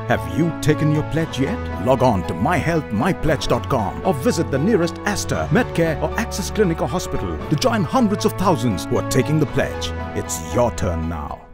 Have you taken your pledge yet? Log on to myhealthmypledge.com or visit the nearest Aster, Medcare or Access Clinic or hospital to join hundreds of thousands who are taking the pledge. It's your turn now.